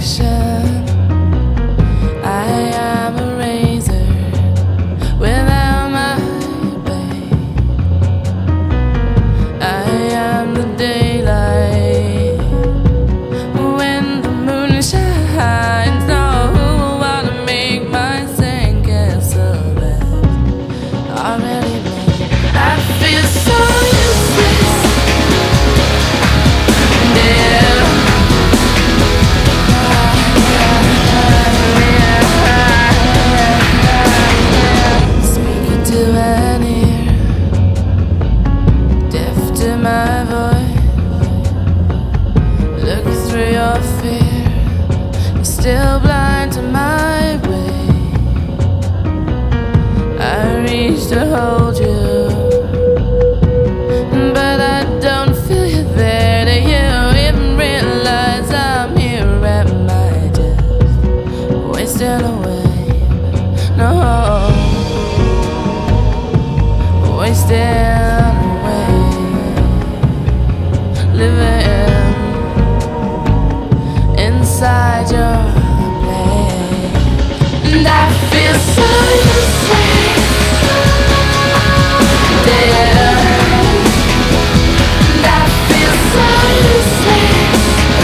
direction. I am a razor without my blade. I am the daylight when the moon shines. No, who will wanna make my sandcastle that's already made? I feel so useless. Speaking to an ear, deaf to my voice. Look through your fear, you're still blind to my way. I reach to hold you, but I don't feel you there. Do you even realize I'm here at my desk, wasting away? No, wasting away, living inside your plane. And I feel so useless, dead. And I feel so useless,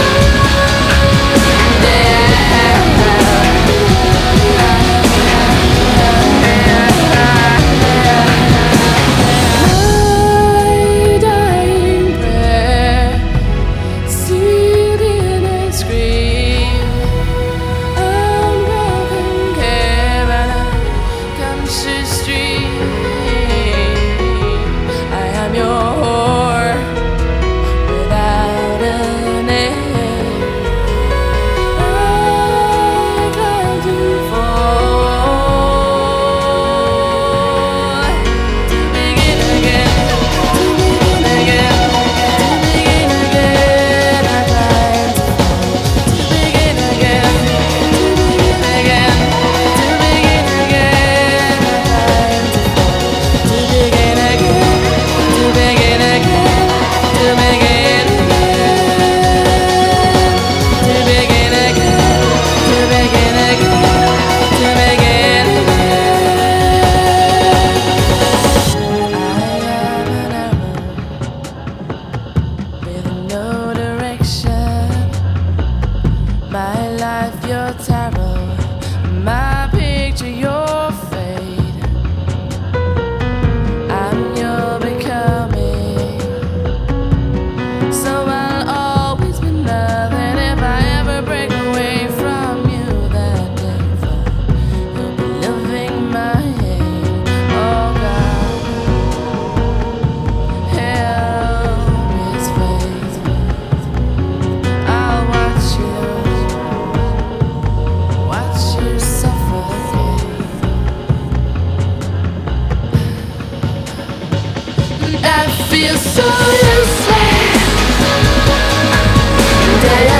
my dying prayer, sealed in a scream, unbroken care and a conscious stream. I am your whore without a name. I climb to fall, to begin again, to begin again, to begin again. I climb to fall, to begin again, to begin again, to begin again. I climb to fall, to begin again, to begin again, to begin again, to begin again, to begin again, to begin again. I am an arrow with no direction. My life, your tarot. My picture, your fate. I'm your becoming. So I'll always be nothing if I ever break away from you that day. For you'll be living my hate. Oh God, hell is fate. I'll watch you suffocate. I feel so useless.